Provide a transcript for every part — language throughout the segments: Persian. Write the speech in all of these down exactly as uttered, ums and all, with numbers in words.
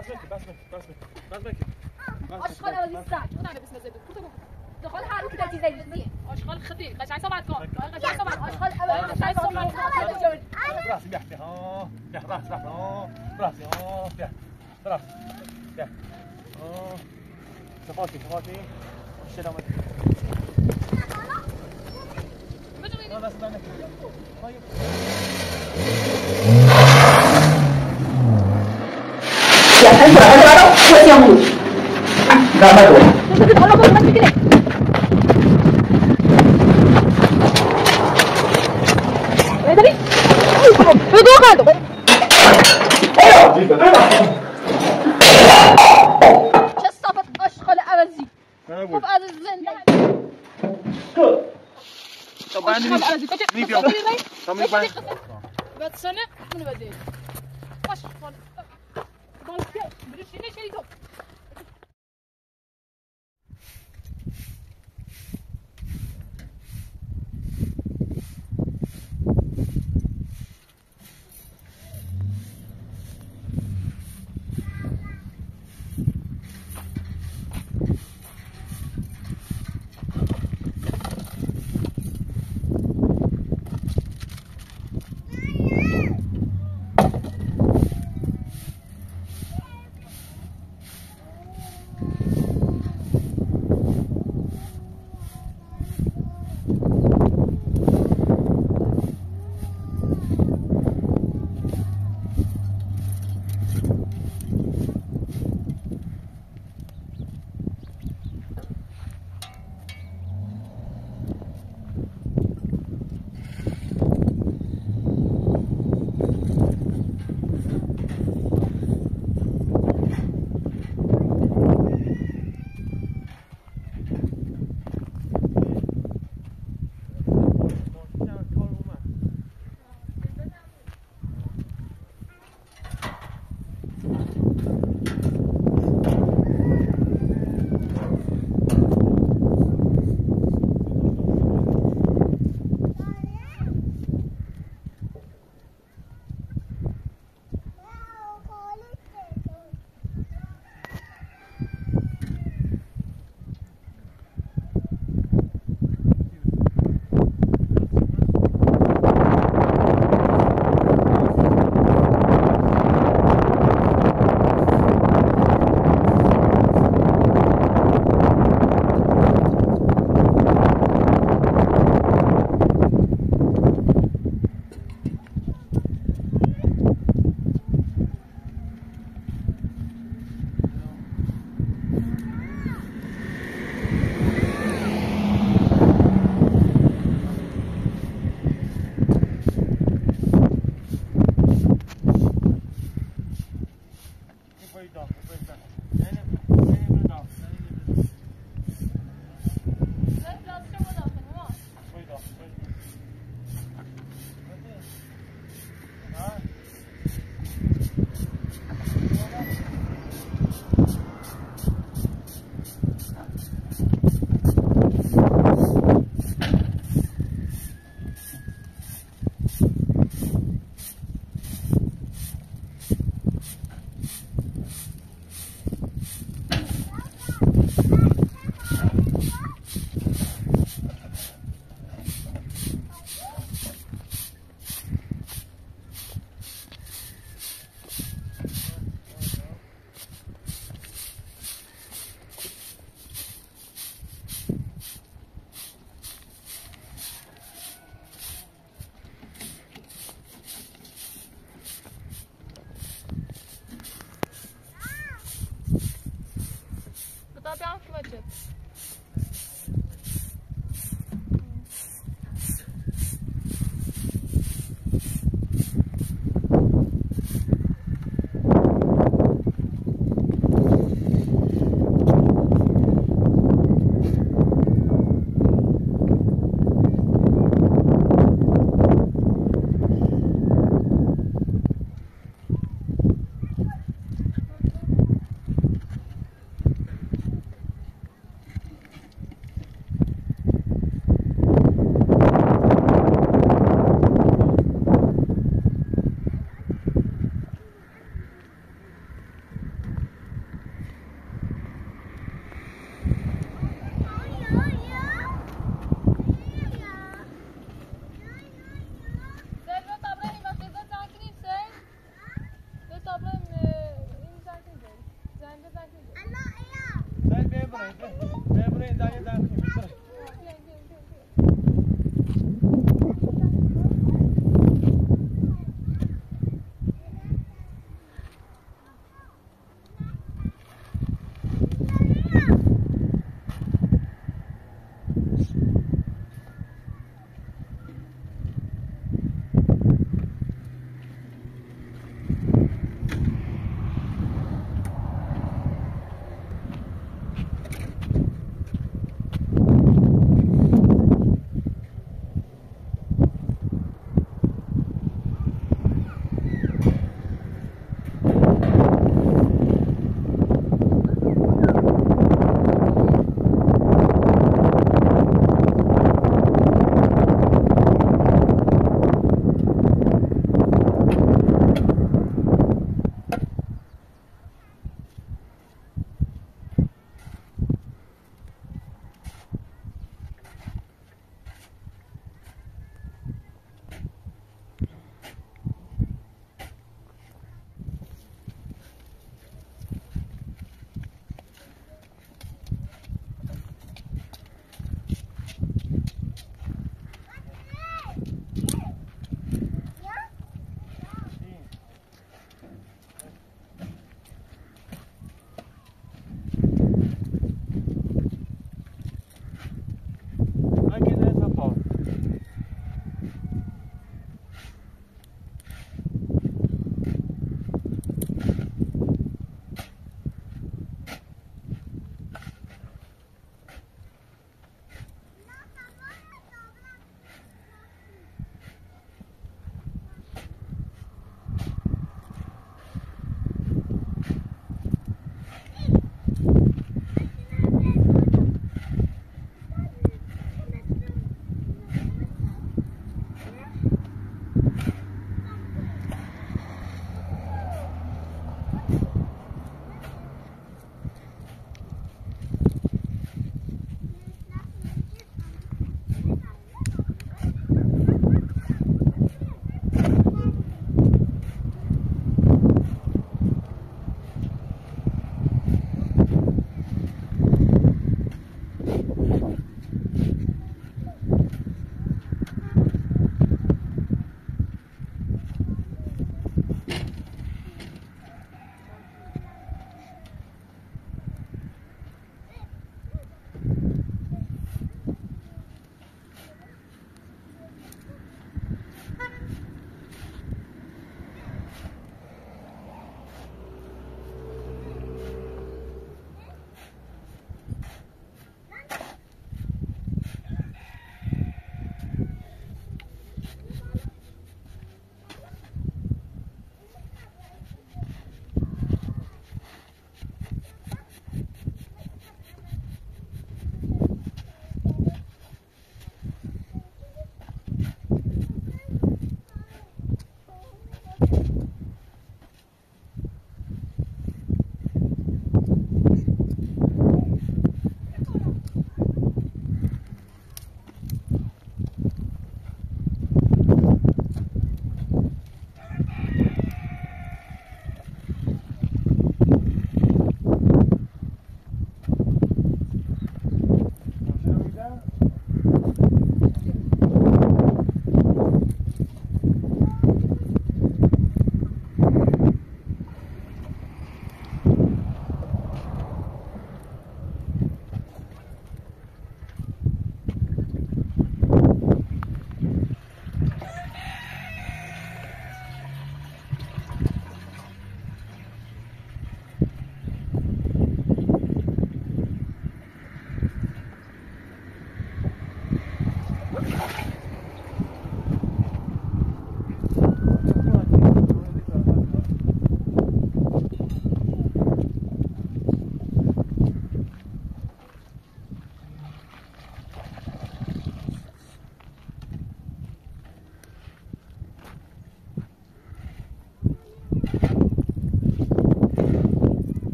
بس بك بس بك بس بك بس بك اشغال اول الساعه انا بس نزيد دخل حالو كده زي زي اشغال خطير قاعد صبعت كون قاعد صبعت اشغال اول قاعد صبعت راسي بيحكي ها بيحكي راسي راسي ها راسي ها بيحكي راسي بيحكي ها صفاتي صفاتي الشلة ما لا لا اسمعني طيب يا حسرة حسرة وش يموت لا ما تقول شوف هذا الزين طب عندي فيديو طب يبقى بعد سنة من بعدين واش بالك بدي شيء شيء دوب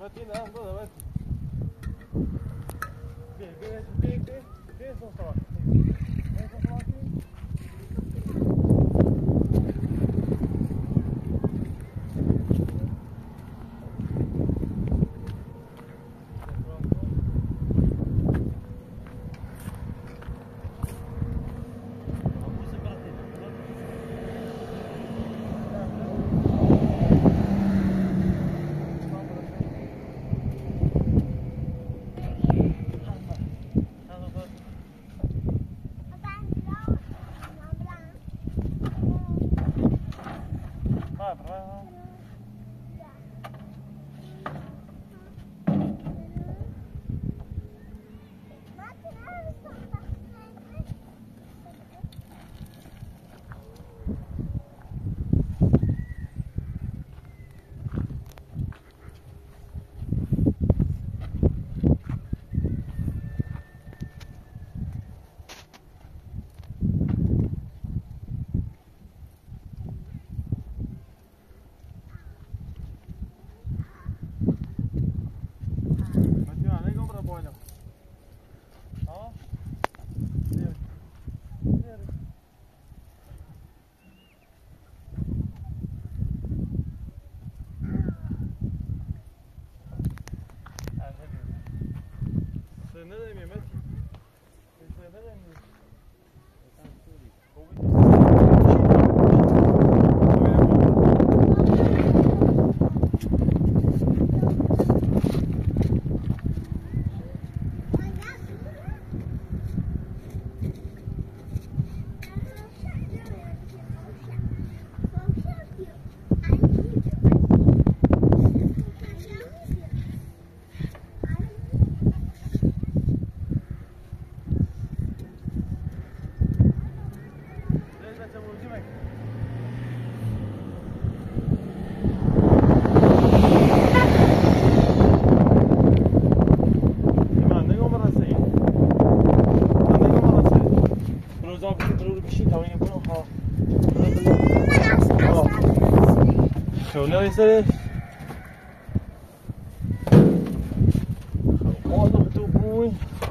متين اه خذها متين بيه بيه بيه بيه بيه صوت صوت بيه صوت صوت Neyse. Olha o teu boi.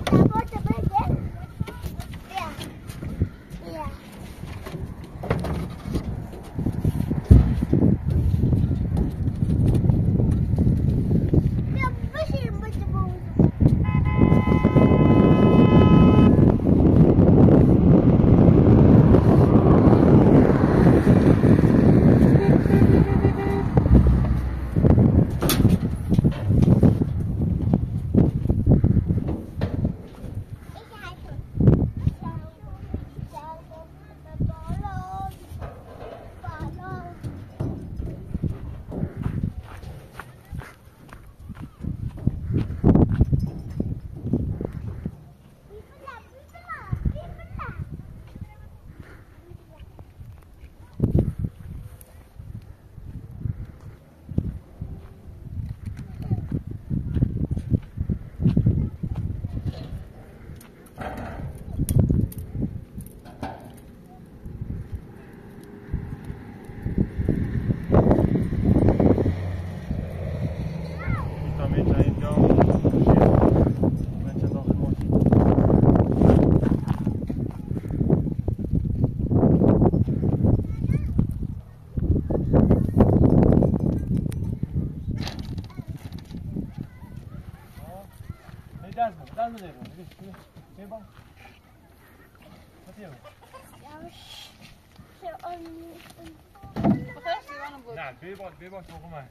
نعم بيبال بيبال فوق معه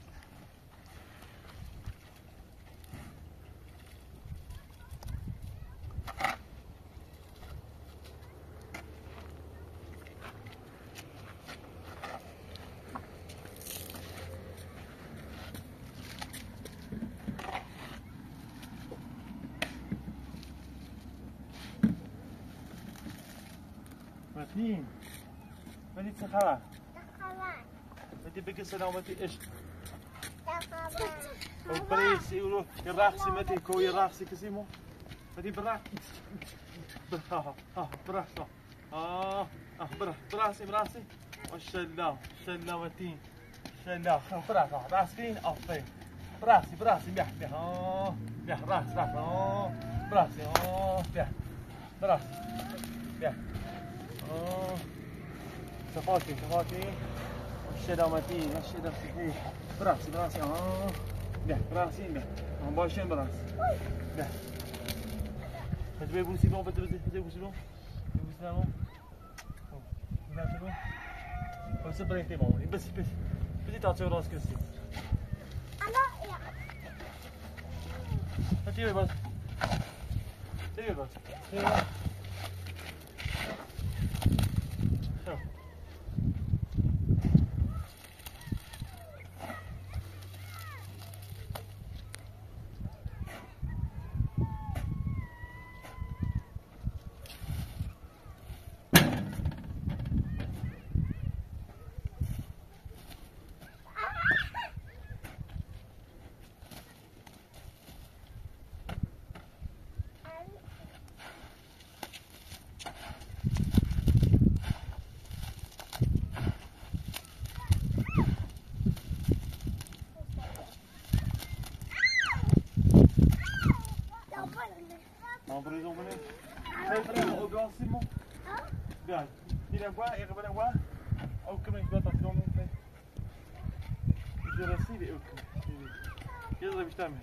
متين متي تخلا متي بقص انا ومتي ايش وبريس يقولوا الراقصي متي كوي الراقصي كسيمو متي براق ها ها براق اه اه براق براسي براسي والشلا شلا متين شلا براق راسين افين براسي براسي بيح بيح اه بيح راس راس اه براسي اه بيح براسي بيح اه صفاتي صفاتي الشدامتي الشدامتي براسي براسي اه بيح براسي بيح هم باشين براسي بيح هتبي بوسي بون بدري هتبي بوسي بون بوسي بون بوسي بون بس بريتي بون بس بس بس تعطي راسك كسي هاتي بس هاتي بس شوف Brison meneer. Geef er even ook wel, Simon. Ja, hier naar waar, hier naar waar. Ook kom ik wat afkomen. Ik wil dat zien ook. Hier zal ik stemmen.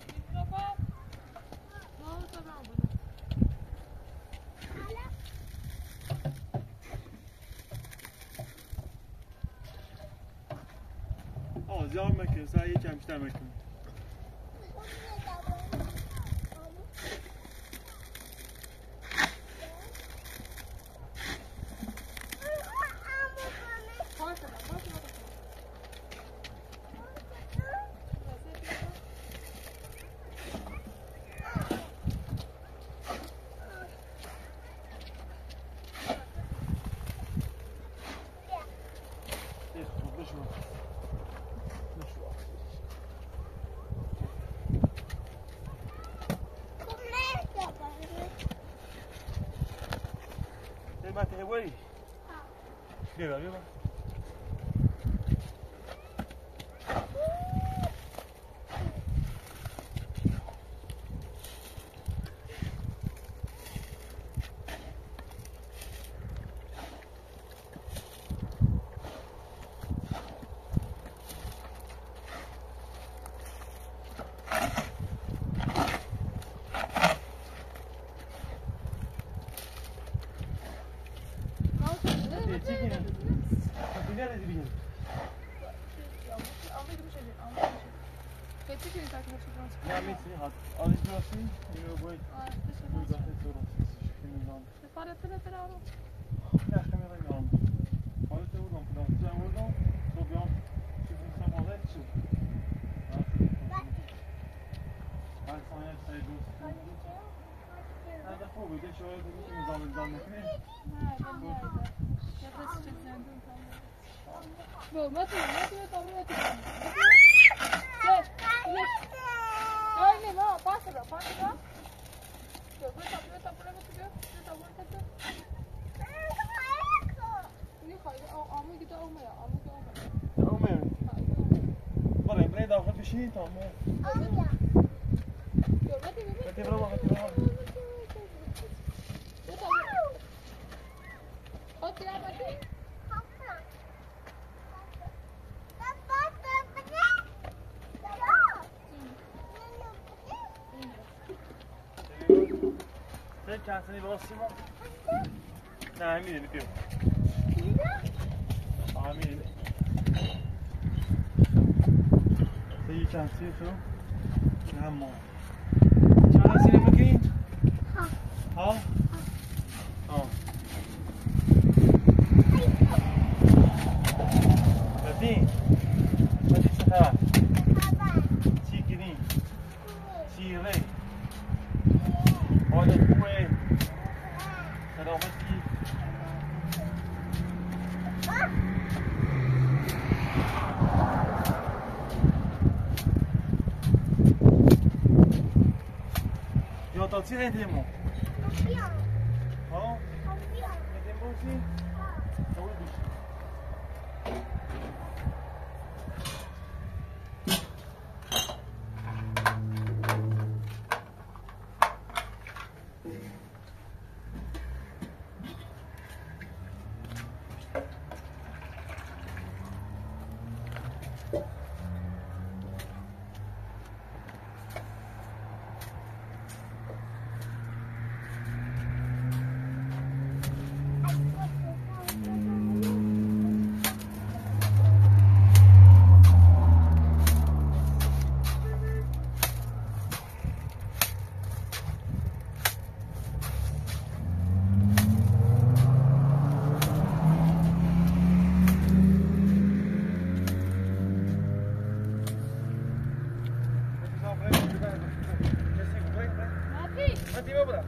Oh, zo maken, zou je hem stemmen kunnen. ما تهوي كده كده Bom, mete, mete, mete, mete. Ai, meu irmão, passa, passa. Eu vou tapar, tapar, tapar, tapar, tapar. Ini kaya, amu kita amu ya, amu kita amu. Amu ya. Boleh, boleh dah kan sini tahu mu. Amu ya. Yo, mete, mete. Mete berapa, mete berapa. Oke, mete. Kendisini basayım mı? Ne eminim bitiyor. Amirim. Sayı kendisi yapıyor. Tamam. Kendisine bakayım. Ha. Ha. Tamam. Hadi. Hadi sefer. Çikini. Çiğre. Olha o é. Será uma aqui. Eu tô te rendendo. Ó. Rendendo assim. Então é bicho. Mati. Mati berapa?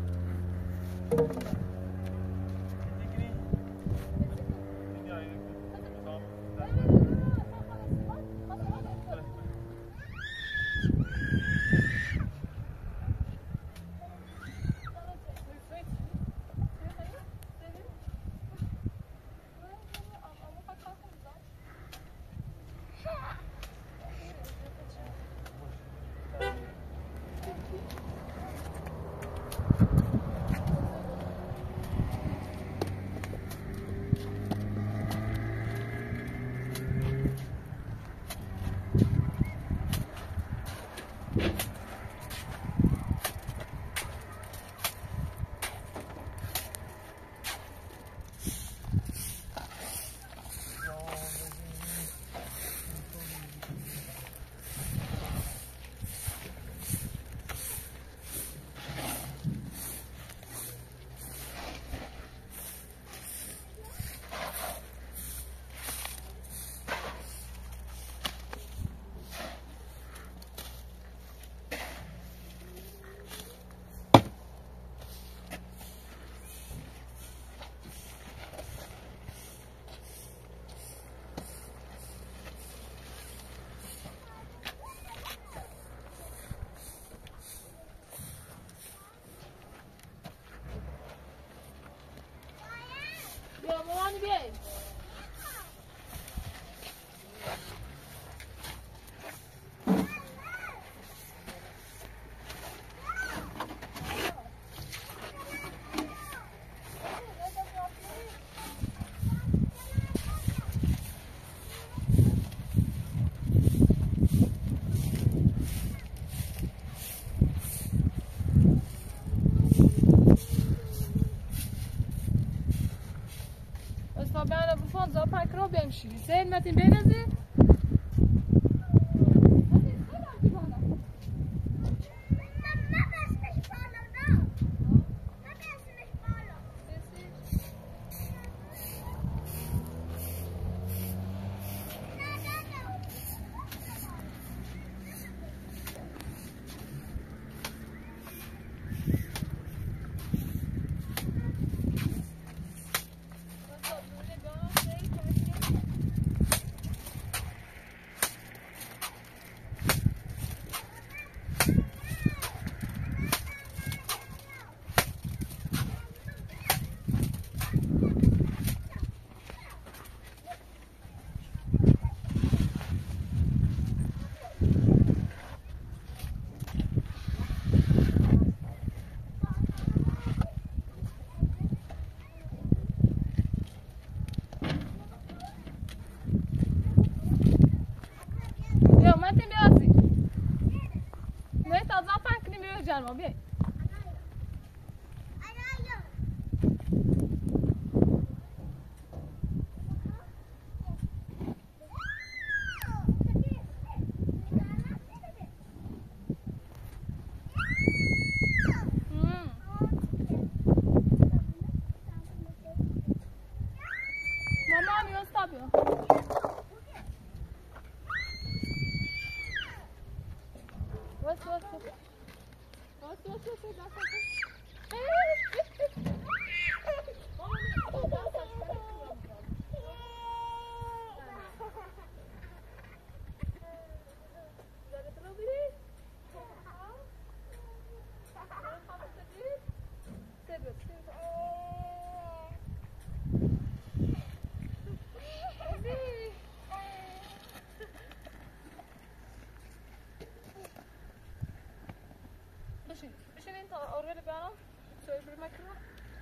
مامانی بیاین. بمشي زين ما تبين زين ما بیای مامان یه استاب یا واسه واسه What's what's what's what's بشین این تا آروه رو بیانم سوی بری مکرم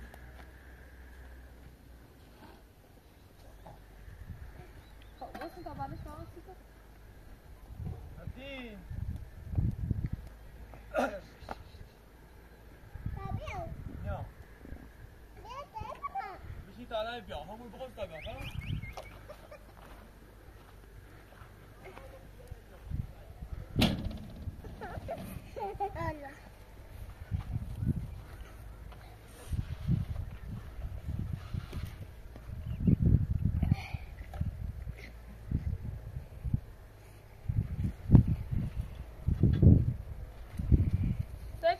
خب بسیم تا بعدش بیانم سی کن هدی یا بشی تا علای بیا همون بخوز تا بیا خواهم Allah.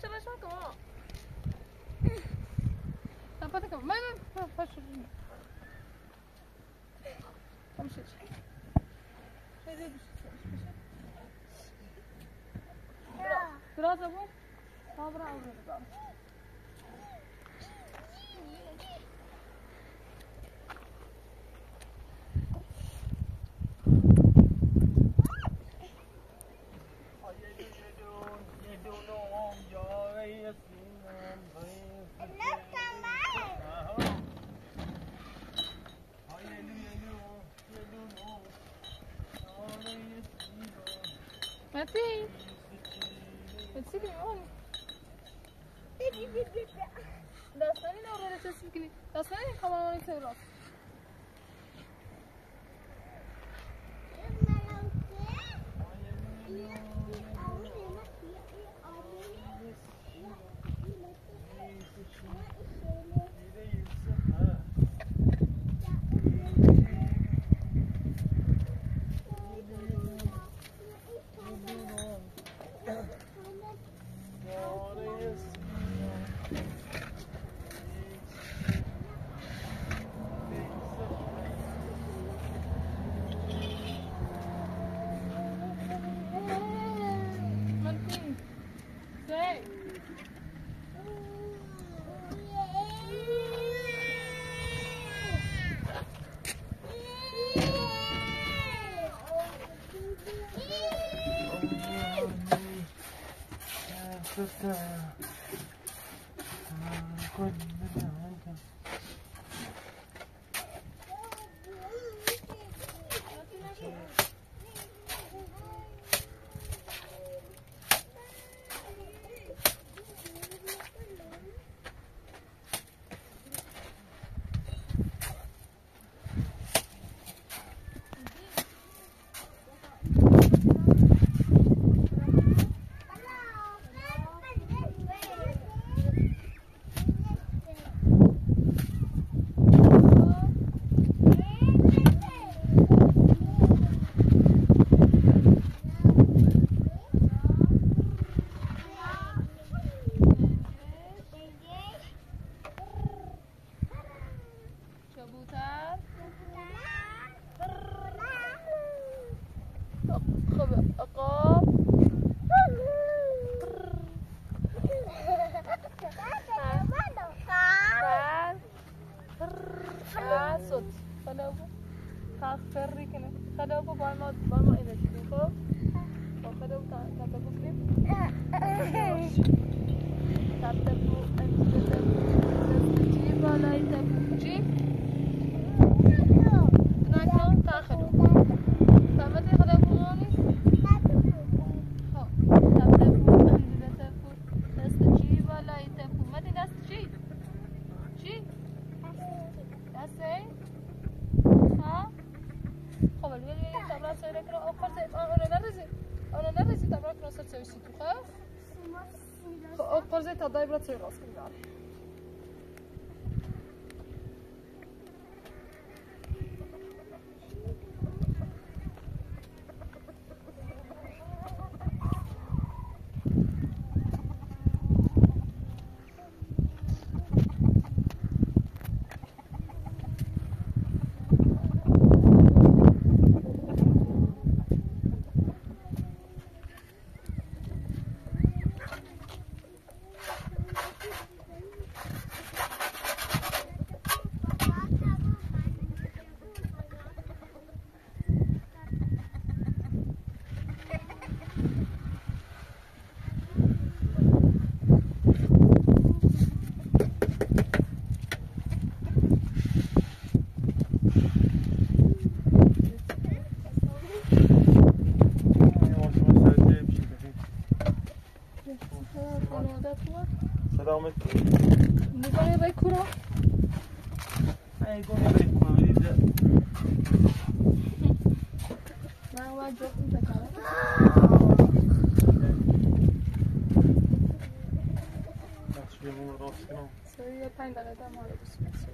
شرش نکن. نپاته کن. من من پاش شد. همشه چی؟ خیلی بیشتر. براز ابو. صابر عوض دار. Mati, mati ni on. داستانی نه رو رسیدی میکنی. داستانی کاملا نیست. Zero сказали. سلامتی نگاه به کورا ای گونه به کوریده من واد جوک می‌کنم دست بیمون راست کنم سری پنج دقیقه دم ما رو بسید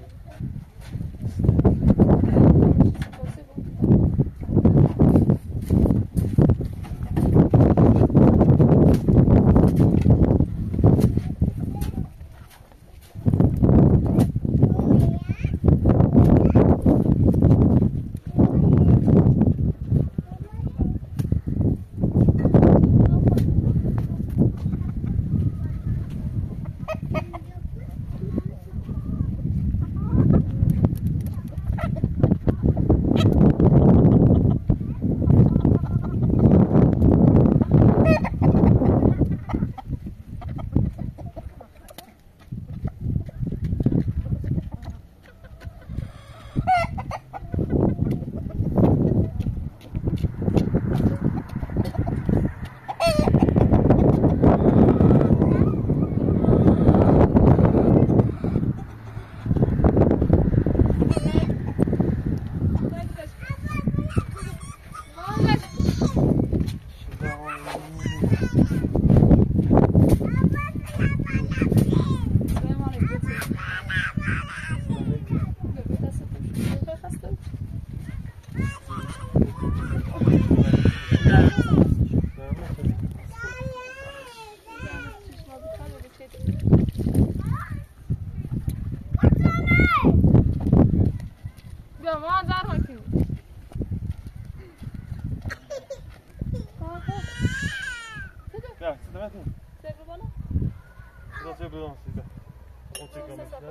c'est bon, c'est bien. On tient comme ça.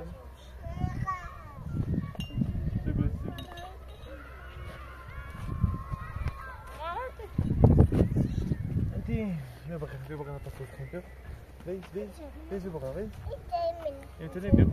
C'est bien, c'est bien. Andy, je vais je vais pas passer le train. Wees, wees, wees over gaan, wees. Je moet er niet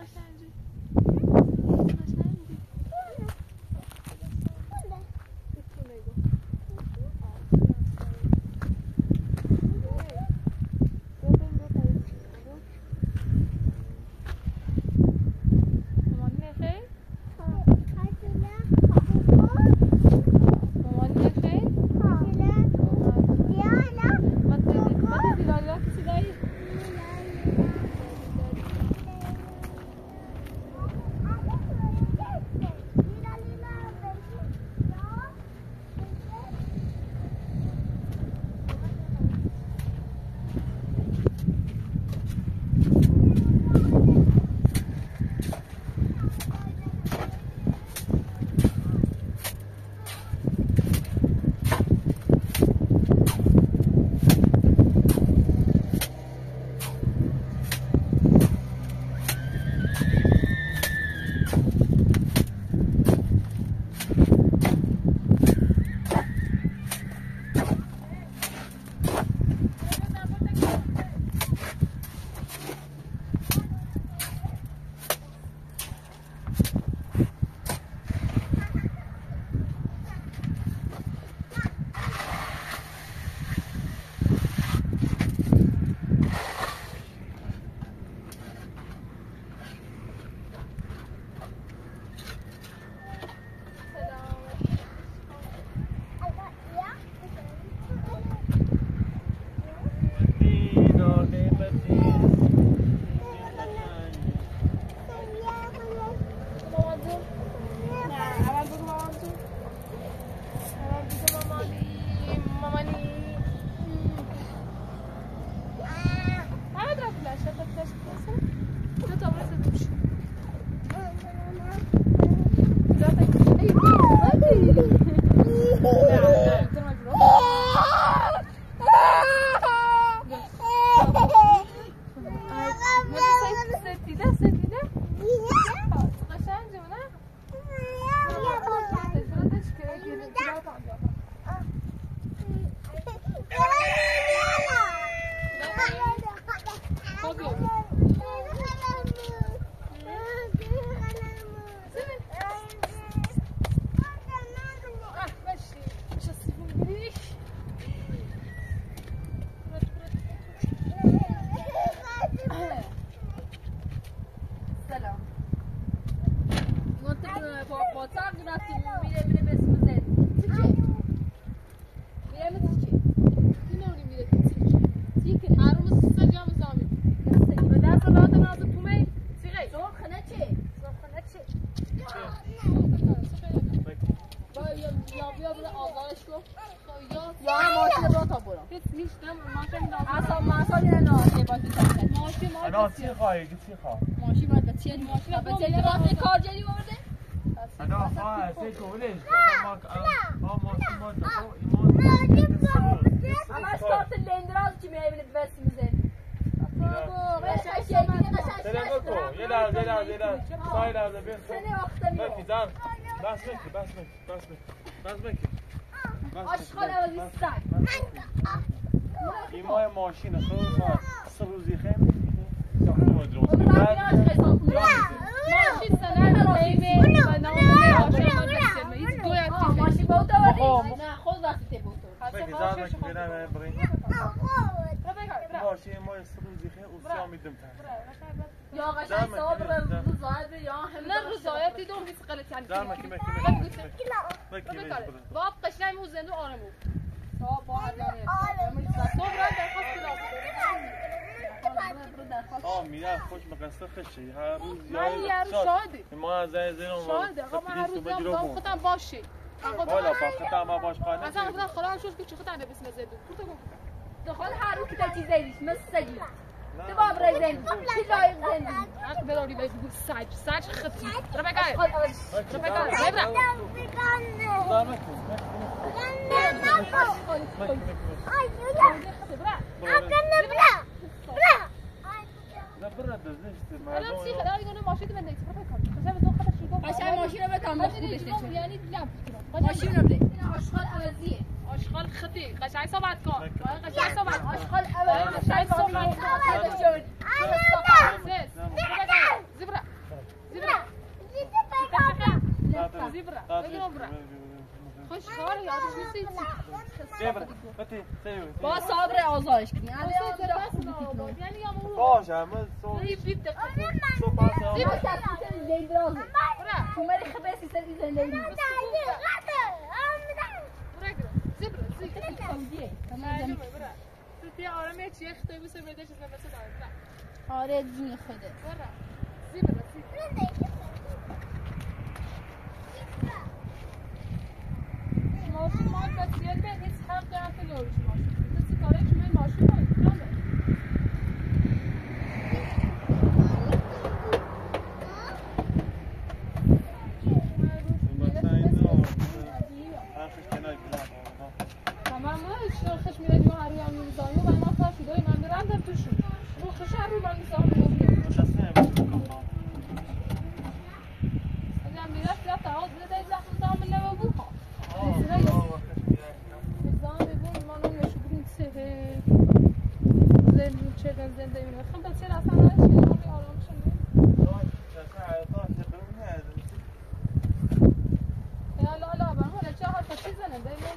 قشنگی انا چی خواهی؟ چی خواه؟ ماشین باید به چیه؟ ماشین به چیه؟ راسته کار جدی آورده؟ انا خواه سی کولش ما ما ماشین ما ایمان همش کارت لندراز چی میبینی بس میزنی بابا قشنگ شیگی قشنگ سلام بکو یه لحظه یه لحظه یه لحظه سای لحظه بین سنه وقتا میو بکی زن بس بکی بس بکی بس بکی بس بکی آشغال عوضی سگ ایمای ماشین خود ما سه روزی خیم یا خوب درست اون را بیاش حساب کنم ماشین سنه بیمه و نامه آشغال بسیمه هیچ گوید چیزی ماشین با اوتا وردی؟ نه خود وقتی تی با اوتا بکی زن بکی بینم برین ماشین ما سه روزی خیم اوسیا میدم تا یا قشنگ صاحب روزایت یا هم نه روزایتی دوم بیس قلت یعنی زن بکی بکی بکی بکی باب قشنگ مو زندو آرمو صاحب با هر جانه صبح را درخواست کلاس آه میره خوش مقصد خشی هر روز من یه روز شاهدی ما از این زنم شاهده آقا من هر روز میام خودم باشی والا فقط ما باش خانه اصلا خودم خدا شد که چه خودم بسم زیدو تو دخل هر روز که چیزی نیست مثل سگی تو باب رای زندگی چی لایق زندگی حق بداری باید بگو سج سج خطی رو بگای رو بگای ببرم الان چی خدا میگه ماشین من نیست رو بکن قشنگ ماشین رو بکن با خوبش نشون یعنی لب ماشین رو بده آشغال عوضیه آشغال خطی قشنگ صحبت کن قشنگ صحبت آشغال عوضی قشنگ صحبت کن زبره خوش خاله یادش نیست بیا برو بتی سیو با صبر آزایش کنی یعنی یا مو باشه همه صبح بید دقیقه صبح باشه زیبا کسی لیل درازه شماری خبرسی سر ایزن لیل برا زبرا زبرا سعودیه برا تو بیا آرامی چیه خطایی بسه بده چیز نمیشه داره آره جون خوده برا زبرا زبرا ماشین ما بسیار به هیچ حق دارم که لوریش ماشین کسی کاره که من ماشین باید کنم تمام ما خش میره جو هر روی میزانی و ما تا شده من برم در توشون رو خش هر روی من میزانی اگر میرفت یا تعاد بده زخم دام لبه بوها نظام بون ما نمیشه بریم سه زندگی چه زندگی میره خب بچه اصلا نه چی آبی آرام شده یا لا لا با هون چه حرف چیز نه دیگه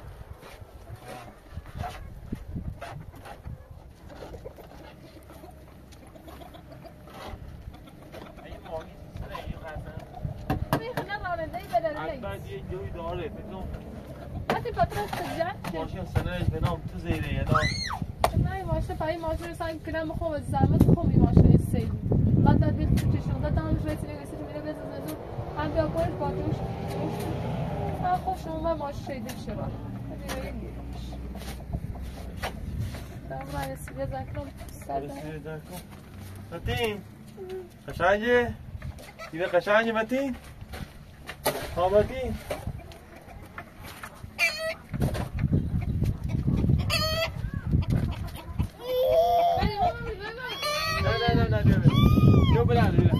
بعد یه جوی داره بدون حتی پاتراش تجار ماشین سنهش به نام تو زیره یه نام نه ماشین پای ماشین رو سعی کنم خوب از زحمت خوبی ماشین سیدی بعد در بیخ چشم داد دانش رسیدی رسیدی میره بزنه زود هم بیا باید باتوش من خوب شما ماشین شیده شما دارم رسیده زنکرم رسیده زنکرم متین قشنگه؟ دیده قشنگه متین؟ ها متین؟ نه نه نه نه بیا بیا بیا